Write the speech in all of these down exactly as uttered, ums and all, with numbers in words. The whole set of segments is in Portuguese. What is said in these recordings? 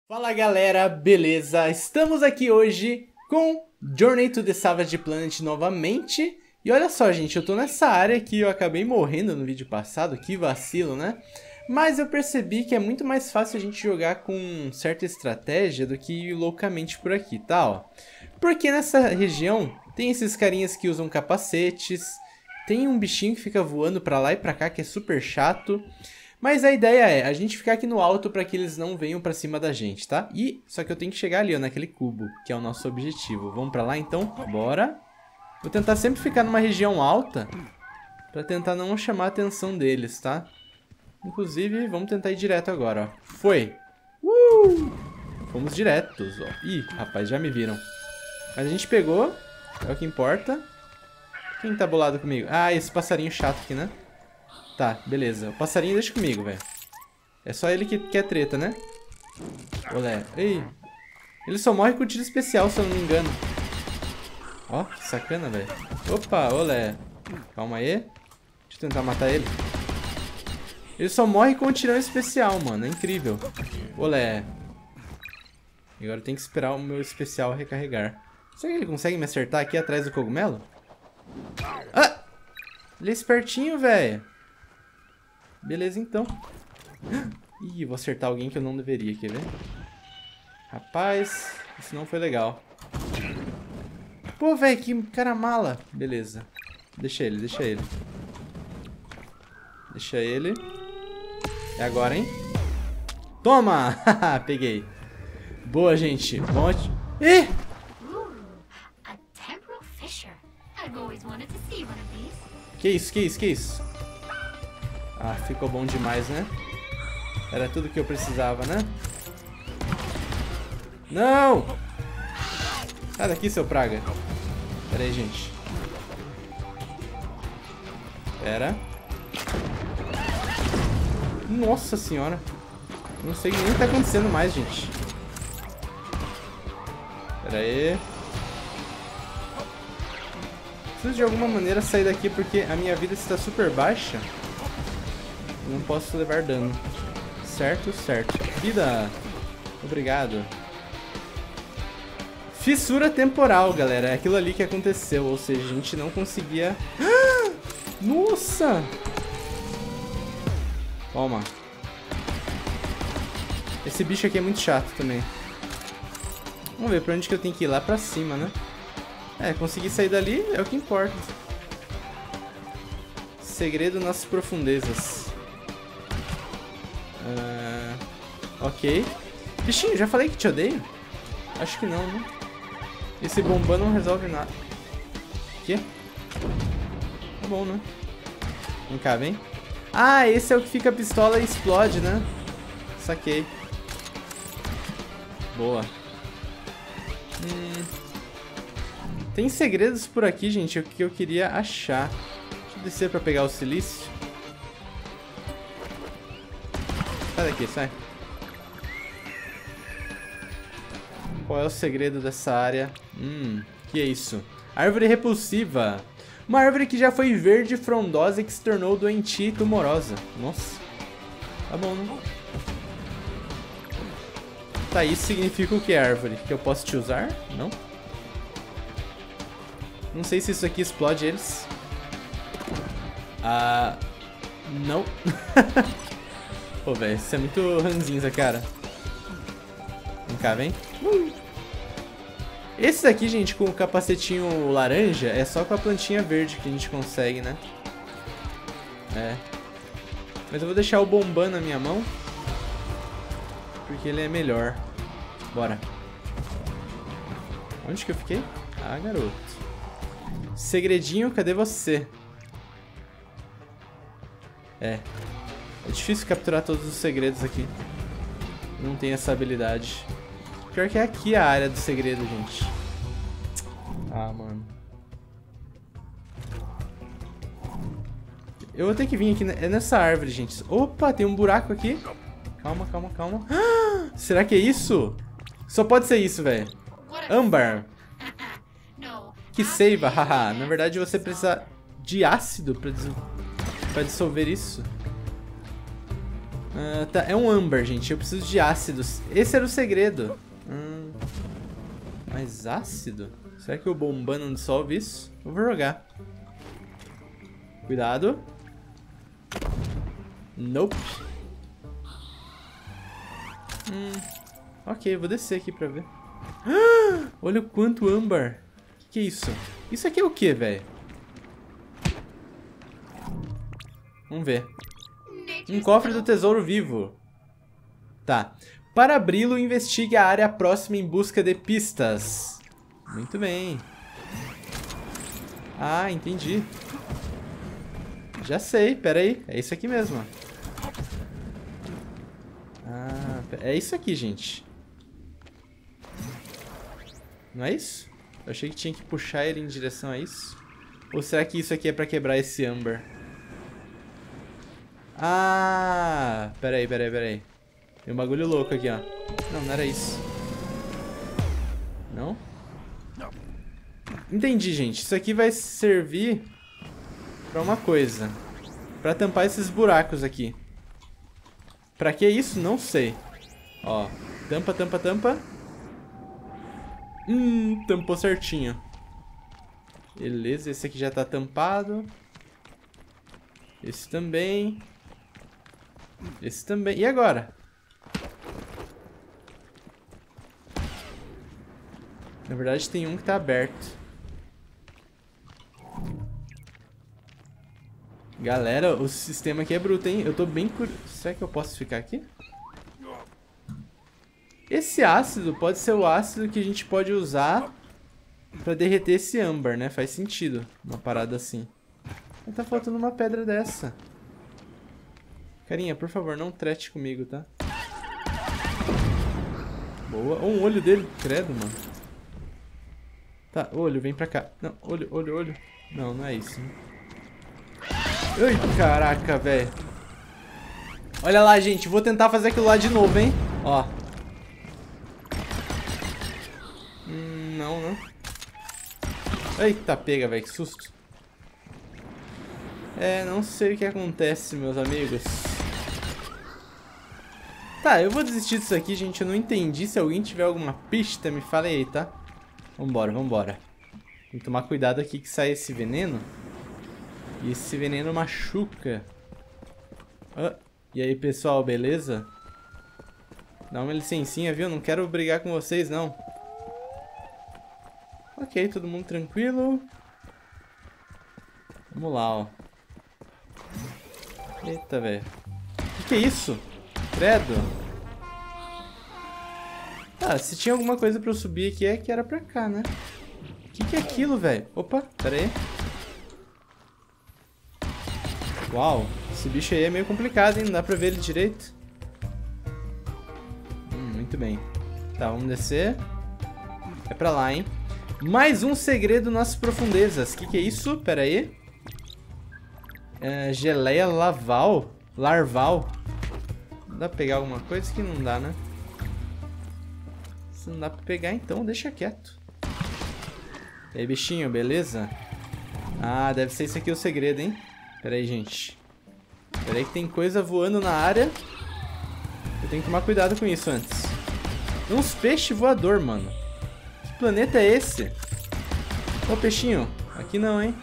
Fala galera, beleza? Estamos aqui hoje com Journey to the Savage Planet novamente. E olha só gente, eu tô nessa área que eu acabei morrendo no vídeo passado, que vacilo, né? Mas eu percebi que é muito mais fácil a gente jogar com certa estratégia do que ir loucamente por aqui, tá? Ó. Porque nessa região tem esses carinhas que usam capacetes, tem um bichinho que fica voando pra lá e pra cá que é super chato. Mas a ideia é a gente ficar aqui no alto para que eles não venham para cima da gente, tá? E só que eu tenho que chegar ali, ó, naquele cubo, que é o nosso objetivo. Vamos para lá então? Bora! Vou tentar sempre ficar numa região alta para tentar não chamar a atenção deles, tá? Inclusive, vamos tentar ir direto agora, ó. Foi! Uh! Fomos diretos, ó. Ih, rapaz, já me viram. Mas a gente pegou, é o que importa. Quem tá bolado comigo? Ah, esse passarinho chato aqui, né? Tá, beleza. O passarinho deixa comigo, velho. É só ele que quer treta, né? Olé. Ei. Ele só morre com tiro especial, se eu não me engano. Ó, que sacana, velho. Opa, olé. Calma aí. Deixa eu tentar matar ele. Ele só morre com um tirão especial, mano. É incrível. Olé. Agora eu tenho que esperar o meu especial recarregar. Será que ele consegue me acertar aqui atrás do cogumelo? Ah! Ele é espertinho, velho. Beleza, então. Ih, vou acertar alguém que eu não deveria, quer ver? Rapaz, isso não foi legal. Pô, velho, que cara mala. Beleza. Deixa ele, deixa ele. Deixa ele. É agora, hein? Toma! Peguei. Boa, gente. Monte. Ih! Que isso, que isso, que isso? Ah, ficou bom demais, né? Era tudo que eu precisava, né? Não! Sai daqui, seu praga. Pera aí, gente. Pera. Nossa senhora. Não sei nem o que tá acontecendo mais, gente. Pera aí. Preciso de alguma maneira sair daqui porque a minha vida está super baixa. Não posso levar dano. Certo, certo. Vida! Obrigado. Fissura temporal, galera. É aquilo ali que aconteceu. Ou seja, a gente não conseguia... Ah! Nossa! Toma. Esse bicho aqui é muito chato também. Vamos ver pra onde que eu tenho que ir. Lá pra cima, né? É, conseguir sair dali é o que importa. Segredo nas profundezas. Uh, ok. Bichinho, já falei que te odeio? Acho que não, né? Esse bombão não resolve nada. Quê? Tá bom, né? Vem cá, vem. Ah, esse é o que fica a pistola e explode, né? Saquei. Boa. Hum. Tem segredos por aqui, gente, o que eu queria achar. Deixa eu descer pra pegar o silício. Sai daqui, sai. Qual é o segredo dessa área? Hum, que é isso? Árvore repulsiva. Uma árvore que já foi verde, frondosa e que se tornou doentia e tumorosa. Nossa. Tá bom, né? Tá, isso significa o que, árvore? Que eu posso te usar? Não? Não sei se isso aqui explode eles. Ah... Não. Pô, velho, isso é muito ranzinza, cara. Vem cá, vem. Uh. Esse daqui, gente, com o capacetinho laranja, é só com a plantinha verde que a gente consegue, né? É. Mas eu vou deixar o bombando na minha mão. Porque ele é melhor. Bora. Onde que eu fiquei? Ah, garoto. Segredinho, cadê você? É. É difícil capturar todos os segredos aqui. Não tem essa habilidade. Pior que é aqui a área do segredo, gente. Ah, mano. Eu vou ter que vir aqui. É nessa árvore, gente. Opa, tem um buraco aqui. Calma, calma, calma. Ah, será que é isso? Só pode ser isso, velho. Âmbar. Que seiva, haha. Na verdade, você precisa de ácido pra, dis pra dissolver isso. Uh, tá, é um âmbar, gente. Eu preciso de ácidos. Esse era o segredo. Hum, mas ácido? Será que o bombando não dissolve isso? Eu vou jogar. Cuidado. Nope. Hum, ok, vou descer aqui pra ver. Ah, olha o quanto âmbar. O que, que é isso? Isso aqui é o que, velho? Vamos ver. Um cofre do tesouro vivo. Tá. Para abri-lo, investigue a área próxima em busca de pistas. Muito bem. Ah, entendi. Já sei, pera aí. É isso aqui mesmo. Ah, é isso aqui, gente. Não é isso? Eu achei que tinha que puxar ele em direção a isso. Ou será que isso aqui é pra quebrar esse âmbar? Ah, peraí, peraí, peraí. Tem um bagulho louco aqui, ó. Não, não era isso. Não? Entendi, gente. Isso aqui vai servir pra uma coisa. Pra tampar esses buracos aqui. Pra que isso? Não sei. Ó, tampa, tampa, tampa. Hum, tampou certinho. Beleza, esse aqui já tá tampado. Esse também. Esse também. E agora? Na verdade tem um que tá aberto. Galera, o sistema aqui é bruto, hein? Eu tô bem curioso. Será que eu posso ficar aqui? Esse ácido pode ser o ácido que a gente pode usar pra derreter esse âmbar, né? Faz sentido uma parada assim. Mas tá faltando uma pedra dessa. Carinha, por favor, não trete comigo, tá? Boa. Oh, um olho dele. Credo, mano. Tá, olho, vem pra cá. Não, olho, olho, olho. Não, não é isso. Né? Ai, caraca, velho. Olha lá, gente. Vou tentar fazer aquilo lá de novo, hein? Ó. Hum, não, não. Eita, pega, velho. Que susto. É, não sei o que acontece, meus amigos. Tá, eu vou desistir disso aqui, gente. Eu não entendi. Se alguém tiver alguma pista, me fale aí, tá? Vambora, vambora. Tem que tomar cuidado aqui que sai esse veneno. E esse veneno machuca. Ah, e aí, pessoal, beleza? Dá uma licencinha, viu? Não quero brigar com vocês, não. Ok, todo mundo tranquilo. Vamos lá, ó. Eita, velho. O que, que é isso? Credo. Ah, se tinha alguma coisa pra eu subir aqui é que era pra cá, né? O que, que é aquilo, velho? Opa, pera aí. Uau, esse bicho aí é meio complicado, hein? Não dá pra ver ele direito. Hum, muito bem. Tá, vamos descer. É pra lá, hein? Mais um segredo nas profundezas. O que, que é isso? Pera aí. É, geleia laval. Larval. Dá pra pegar alguma coisa? Que não dá, né? Se não dá pra pegar, então deixa quieto. E aí, bichinho, beleza? Ah, deve ser isso aqui o segredo, hein? Pera aí, gente. Pera aí que tem coisa voando na área. Eu tenho que tomar cuidado com isso antes. Tem uns peixes voador, mano. Que planeta é esse? Ô, peixinho. Aqui não, hein?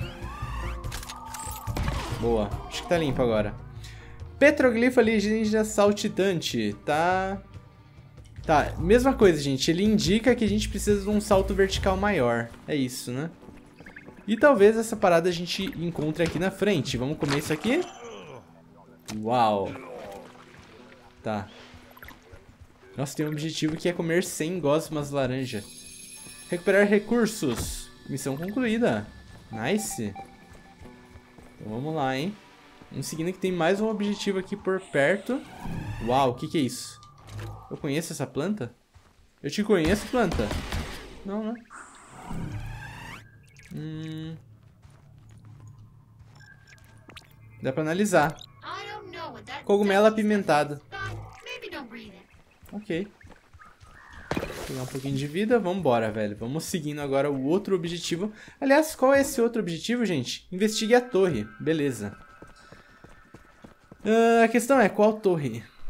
Boa. Acho que tá limpo agora. Petroglifo alienígena saltitante. Tá... Tá, mesma coisa, gente. Ele indica que a gente precisa de um salto vertical maior. É isso, né? E talvez essa parada a gente encontre aqui na frente. Vamos comer isso aqui? Uau. Tá. Nossa, tem um objetivo que é comer cem gosmas laranja. Recuperar recursos. Missão concluída. Nice. Então vamos lá, hein? Vamos seguindo que tem mais um objetivo aqui por perto. Uau, o que que é isso? Eu conheço essa planta? Eu te conheço, planta? Não, né? Hum... Dá pra analisar. Cogumelo apimentado. Ok. Vou pegar um pouquinho de vida. Vambora, velho. Vamos seguindo agora o outro objetivo. Aliás, qual é esse outro objetivo, gente? Investigue a torre. Beleza. Uh, a questão é, qual torre?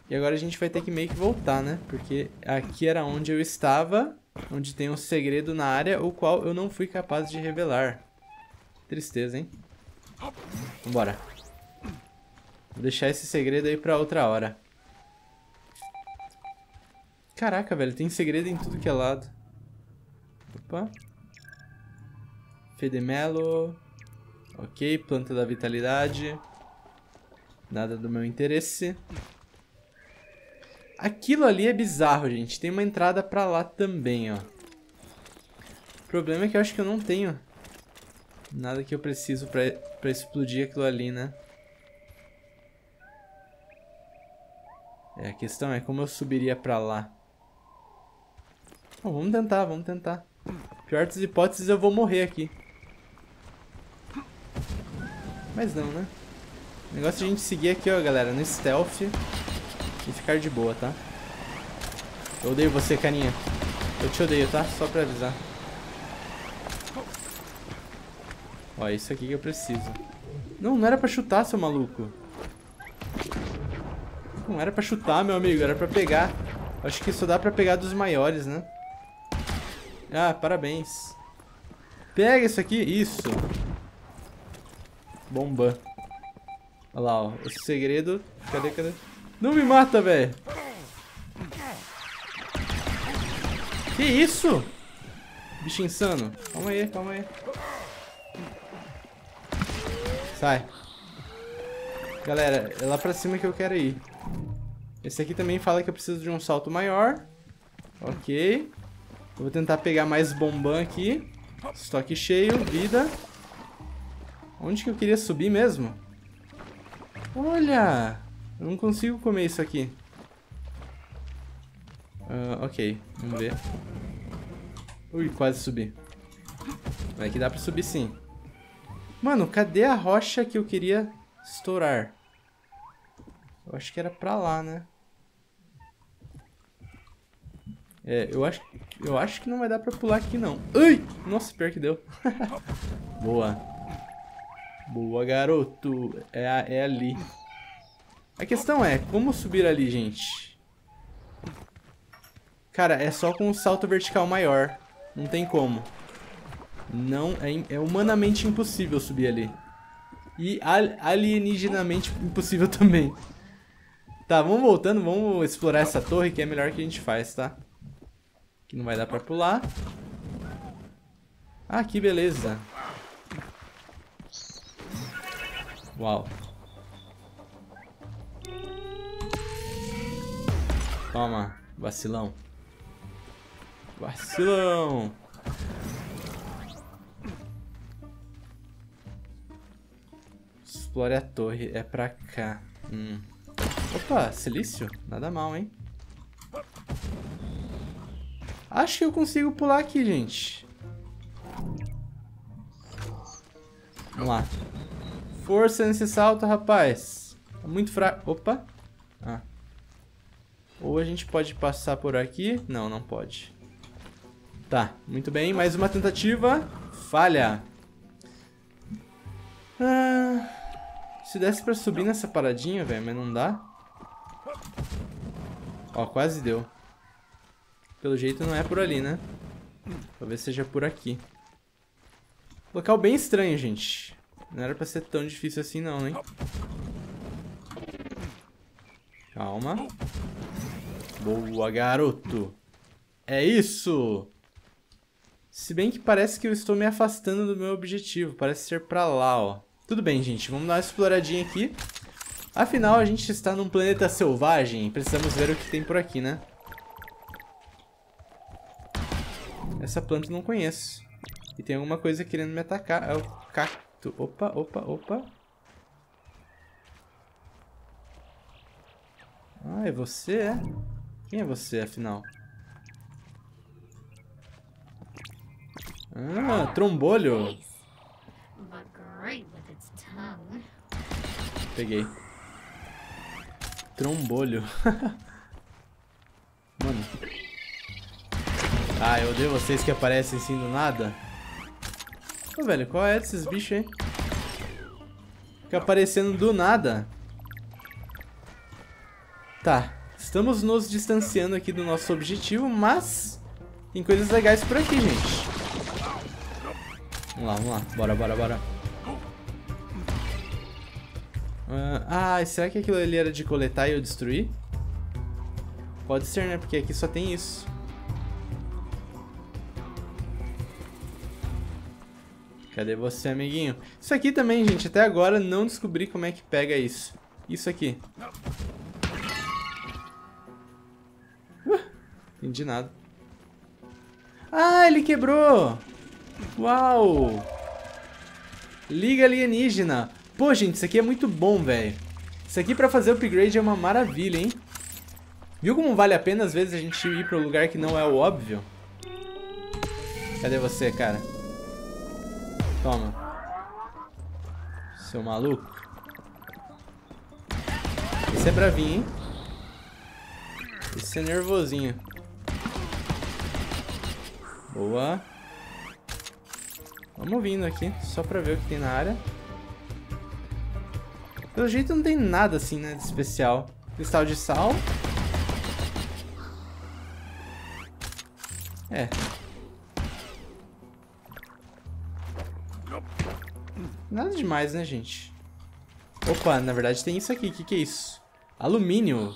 E agora a gente vai ter que meio que voltar, né? Porque aqui era onde eu estava, onde tem um segredo na área, o qual eu não fui capaz de revelar. Tristeza, hein? Vambora. Vou deixar esse segredo aí pra outra hora. Caraca, velho, tem segredo em tudo que é lado. Opa. Fedemelo. Ok, planta da vitalidade. Nada do meu interesse. Aquilo ali é bizarro, gente. Tem uma entrada pra lá também, ó. O problema é que eu acho que eu não tenho nada que eu preciso pra, pra explodir aquilo ali, né? É, a questão é como eu subiria pra lá. Bom, vamos tentar, vamos tentar. Pior das hipóteses, eu vou morrer aqui. Mas não, né? O negócio é a gente seguir aqui, ó, galera, no stealth e ficar de boa, tá? Eu odeio você, carinha. Eu te odeio, tá? Só pra avisar. Ó, é isso aqui que eu preciso. Não, não era pra chutar, seu maluco. Não era pra chutar, meu amigo, era pra pegar. Acho que só dá pra pegar dos maiores, né? Ah, parabéns. Pega isso aqui, isso. Bomba. Olha lá, ó, o segredo. Cadê, cadê? Não me mata, velho. Que isso? Bicho insano. Calma aí, calma aí. Sai. Galera, é lá pra cima que eu quero ir. Esse aqui também fala que eu preciso de um salto maior. Ok. Eu vou tentar pegar mais bombão aqui. Estoque cheio, vida. Onde que eu queria subir mesmo? Olha! Eu não consigo comer isso aqui. Uh, ok, vamos ver. Ui, quase subi. Vai que dá pra subir sim. Mano, cadê a rocha que eu queria estourar? Eu acho que era pra lá, né? É, eu acho, eu acho que não vai dar pra pular aqui, não. Ai! Nossa, pior que deu. Boa. Boa, garoto. É, é ali. A questão é, como subir ali, gente? Cara, é só com um salto vertical maior. Não tem como. Não, é, é humanamente impossível subir ali. E alienígenamente impossível também. Tá, vamos voltando, vamos explorar essa torre, que é melhor que a gente faz, tá? Que não vai dar pra pular. Ah, que beleza. Uau. Toma, vacilão. Vacilão. Explore a torre, é pra cá. Hum. Opa, silício? Nada mal, hein? Acho que eu consigo pular aqui, gente. Vamos lá. Força nesse salto, rapaz. Tá muito fraco. Opa. Ah. Ou a gente pode passar por aqui. Não, não pode. Tá, muito bem. Mais uma tentativa. Falha. Ah, se desse pra subir nessa paradinha, velho, mas não dá. Ó, quase deu. Pelo jeito não é por ali, né? Talvez seja por aqui. Local bem estranho, gente. Não era pra ser tão difícil assim não, hein? Calma. Boa, garoto. É isso! Se bem que parece que eu estou me afastando do meu objetivo. Parece ser pra lá, ó. Tudo bem, gente. Vamos dar uma exploradinha aqui. Afinal, a gente está num planeta selvagem. Precisamos ver o que tem por aqui, né? Essa planta eu não conheço. E tem alguma coisa querendo me atacar. É o cacto. Opa, opa, opa. Ah, é você, é? Quem é você, afinal? Ah, trombolho. Peguei. Trombolho. Mano. Ah, eu odeio vocês que aparecem assim do nada. Ô, velho, qual é desses bichos, hein? Fica aparecendo do nada. Tá, Estamos nos distanciando aqui do nosso objetivo, mas tem coisas legais por aqui, gente. Vamos lá, vamos lá. Bora, bora, bora. Uh, ah, será que aquilo ali era de coletar e eu destruir? Pode ser, né? Porque aqui só tem isso. Cadê você, amiguinho? Isso aqui também, gente. Até agora não descobri como é que pega isso. Isso aqui. Uh, entendi nada. Ah, ele quebrou! Uau! Liga alienígena. Pô, gente, isso aqui é muito bom, velho. Isso aqui pra fazer upgrade é uma maravilha, hein? Viu como vale a pena às vezes a gente ir pro lugar que não é o óbvio? Cadê você, cara? Toma. Seu maluco. Esse é bravinho, hein? Esse é nervosinho. Boa. Vamos vindo aqui, só pra ver o que tem na área. Pelo jeito não tem nada assim, né, de especial. Cristal de sal. É. Nada demais, né, gente? Opa, na verdade tem isso aqui. O que, que é isso? Alumínio.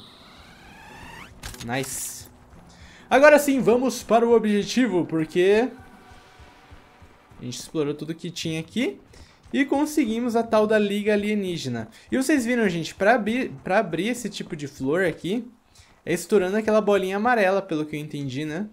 Nice. Agora sim, vamos para o objetivo, porque a gente explorou tudo que tinha aqui e conseguimos a tal da liga alienígena. E vocês viram, gente, para abrir, para abrir esse tipo de flor aqui, é estourando aquela bolinha amarela, pelo que eu entendi, né?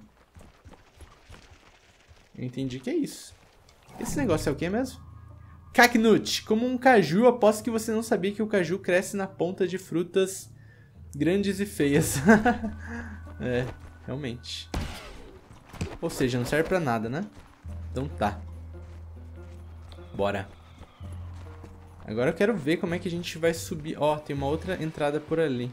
Eu entendi que é isso. Esse negócio é o que mesmo? Cacnut. Como um caju, aposto que você não sabia que o caju cresce na ponta de frutas grandes e feias. É, realmente. Ou seja, não serve pra nada, né? Então tá. Bora. Agora eu quero ver como é que a gente vai subir. Ó, tem uma outra entrada por ali.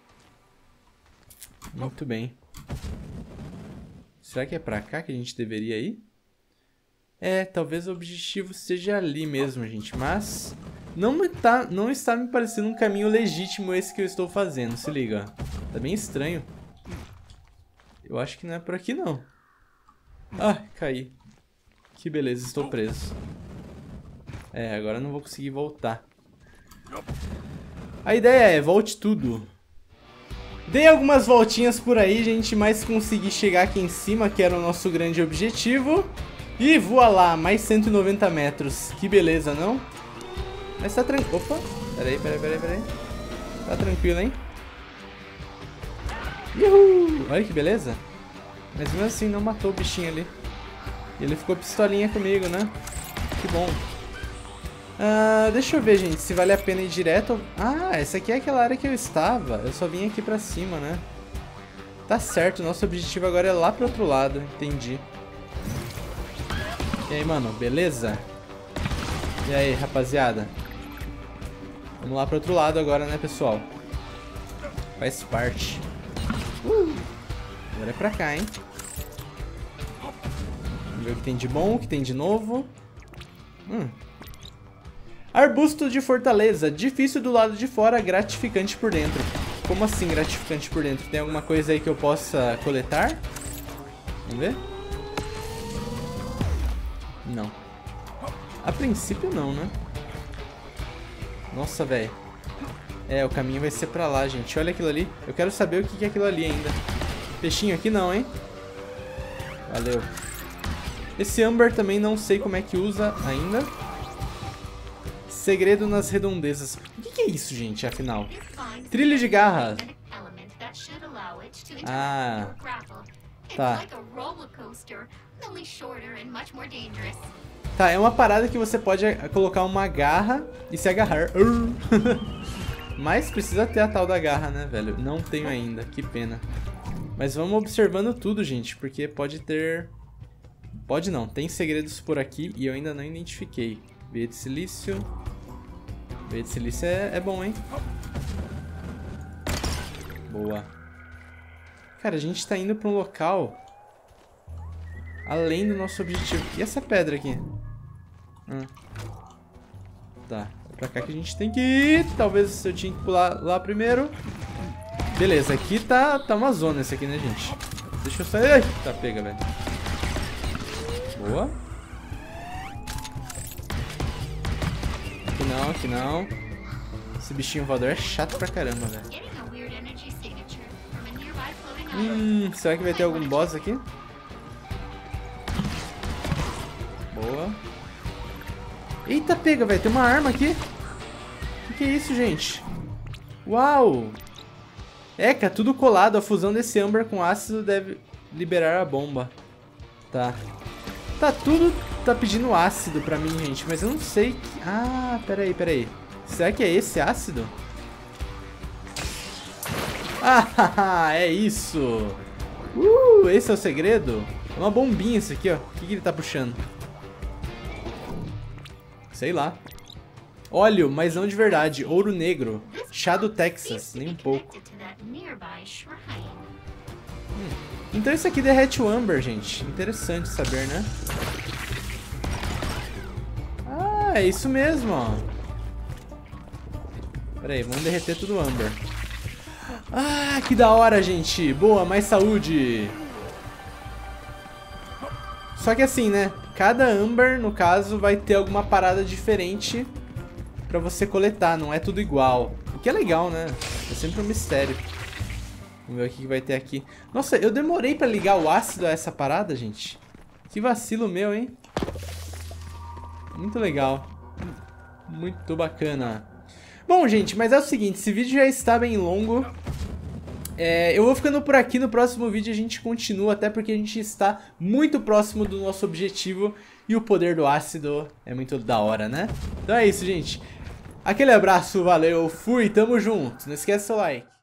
Muito bem. Será que é pra cá que a gente deveria ir? É, talvez o objetivo seja ali mesmo, gente. Mas não, me tá, não está me parecendo um caminho legítimo esse que eu estou fazendo. Se liga, ó. Tá bem estranho. Eu acho que não é por aqui, não. Ah, caí. Que beleza, estou preso. É, agora eu não vou conseguir voltar. A ideia é, volte tudo. Dei algumas voltinhas por aí, gente, mas consegui chegar aqui em cima, que era o nosso grande objetivo. E voa lá, mais cento e noventa metros. Que beleza, não? Mas tá tranquilo. Opa, peraí, peraí, peraí, peraí. Tá tranquilo, hein? Uhul! Olha que beleza. Mas mesmo assim não matou o bichinho ali. E ele ficou pistolinha comigo, né? Que bom. Ah, deixa eu ver, gente, se vale a pena ir direto. Ah, essa aqui é aquela área que eu estava. Eu só vim aqui pra cima, né? Tá certo, nosso objetivo agora é lá pro outro lado. Entendi. E aí, mano, beleza? E aí, rapaziada? Vamos lá pro outro lado agora, né, pessoal? Faz parte. Uh, agora é pra cá, hein? Vamos ver o que tem de bom, o que tem de novo. Hum. Arbusto de fortaleza. Difícil do lado de fora, gratificante por dentro. Como assim gratificante por dentro? Tem alguma coisa aí que eu possa coletar? Vamos ver? Não. A princípio não, né? Nossa, velho. É, o caminho vai ser pra lá, gente. Olha aquilo ali. Eu quero saber o que é aquilo ali ainda. Peixinho aqui não, hein? Valeu. Esse âmbar também não sei como é que usa ainda. Segredo nas redondezas. O que é isso, gente, afinal? Trilho de garra. Ah. Tá. Tá, é uma parada que você pode colocar uma garra e se agarrar. Mas precisa ter a tal da garra, né, velho? Não tenho ainda, que pena. Mas vamos observando tudo, gente, porque pode ter... Pode não, tem segredos por aqui e eu ainda não identifiquei. Veia de silício. Veia de silício é, é bom, hein? Boa. Cara, a gente tá indo pra um local além do nosso objetivo. E essa pedra aqui? Ah. Tá, é pra cá que a gente tem que ir. Talvez eu tinha que pular lá primeiro. Beleza, aqui tá, tá uma zona esse aqui, né, gente? Deixa eu sair. Ai, tá, pega, velho. Boa. Aqui não, aqui não. Esse bichinho voador é chato pra caramba, velho. Hum, será que vai ter algum boss aqui? Boa. Eita, pega, velho. Tem uma arma aqui. O que, que é isso, gente? Uau! Eca, tudo colado. A fusão desse âmbar com ácido deve liberar a bomba. Tá. Tá tudo... Tá pedindo ácido pra mim, gente. Mas eu não sei... Que... Ah, peraí, peraí. Será que é esse ácido? Ah, é isso. Uh, esse é o segredo? É uma bombinha isso aqui, ó. O que, que ele tá puxando? Sei lá. Óleo, mas não de verdade. Ouro negro. Chá do Texas. Nem um pouco. Hum. Então isso aqui derrete o âmbar, gente. Interessante saber, né? Ah, é isso mesmo, ó. Pera aí, vamos derreter tudo o âmbar. Ah, que da hora, gente. Boa, mais saúde. Só que assim, né? Cada âmbar, no caso, vai ter alguma parada diferente pra você coletar. Não é tudo igual. O que é legal, né? É sempre um mistério. Vamos ver o que vai ter aqui. Nossa, eu demorei pra ligar o ácido a essa parada, gente. Que vacilo meu, hein? Muito legal. Muito bacana. Bom, gente, mas é o seguinte. Esse vídeo já está bem longo. É, eu vou ficando por aqui. No próximo vídeo a gente continua, até porque a gente está muito próximo do nosso objetivo. E o poder do ácido é muito da hora, né? Então é isso, gente. Aquele abraço, valeu, fui, tamo junto. Não esquece seu like.